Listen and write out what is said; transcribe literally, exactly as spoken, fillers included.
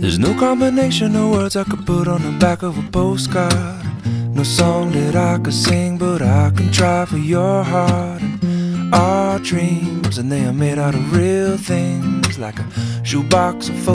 There's no combination of words I could put on the back of a postcard. No song that I could sing, but I can try for your heart. And our dreams, and they are made out of real things, like a shoebox of